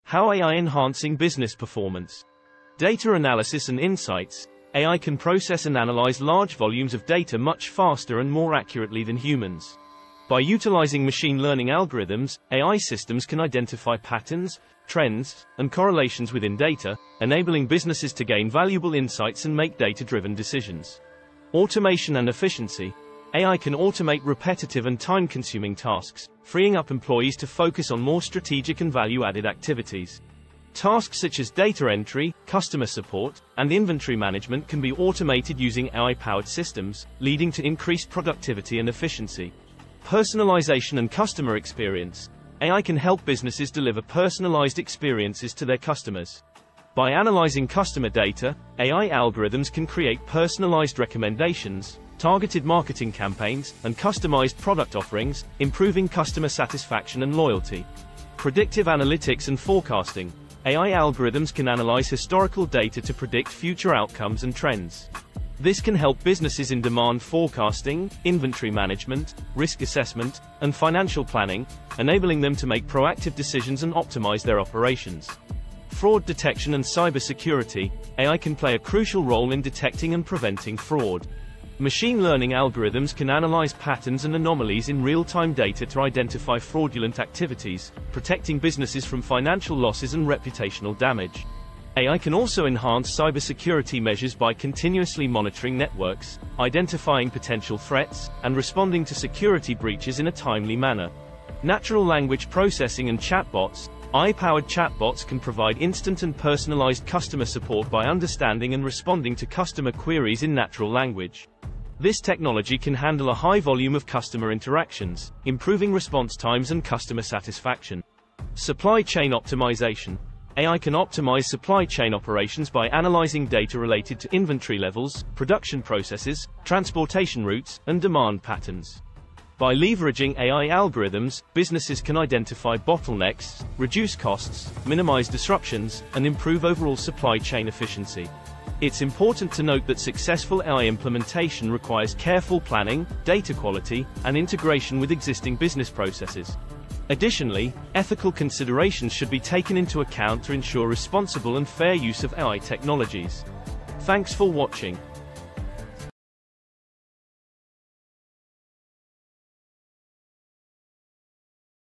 How AI enhancing business performance. Data analysis and insights. AI can process and analyze large volumes of data much faster and more accurately than humans. By utilizing machine learning algorithms, AI systems can identify patterns, trends, and correlations within data, enabling businesses to gain valuable insights and make data-driven decisions. Automation and efficiency. AI can automate repetitive and time-consuming tasks, freeing up employees to focus on more strategic and value-added activities. Tasks such as data entry, customer support, and inventory management can be automated using AI-powered systems, leading to increased productivity and efficiency. Personalization and customer experience. AI can help businesses deliver personalized experiences to their customers. By analyzing customer data, AI algorithms can create personalized recommendations, targeted marketing campaigns, and customized product offerings, improving customer satisfaction and loyalty. Predictive analytics and forecasting. AI algorithms can analyze historical data to predict future outcomes and trends. This can help businesses in demand forecasting, inventory management, risk assessment, and financial planning, enabling them to make proactive decisions and optimize their operations. Fraud detection and cybersecurity. AI can play a crucial role in detecting and preventing fraud. Machine learning algorithms can analyze patterns and anomalies in real-time data to identify fraudulent activities, protecting businesses from financial losses and reputational damage. AI can also enhance cybersecurity measures by continuously monitoring networks, identifying potential threats, and responding to security breaches in a timely manner. Natural language processing and chatbots. AI-powered chatbots can provide instant and personalized customer support by understanding and responding to customer queries in natural language. This technology can handle a high volume of customer interactions, improving response times and customer satisfaction. Supply chain optimization. AI can optimize supply chain operations by analyzing data related to inventory levels, production processes, transportation routes, and demand patterns. By leveraging AI algorithms, businesses can identify bottlenecks, reduce costs, minimize disruptions, and improve overall supply chain efficiency. It's important to note that successful AI implementation requires careful planning, data quality, and integration with existing business processes. Additionally, ethical considerations should be taken into account to ensure responsible and fair use of AI technologies. Thanks for watching.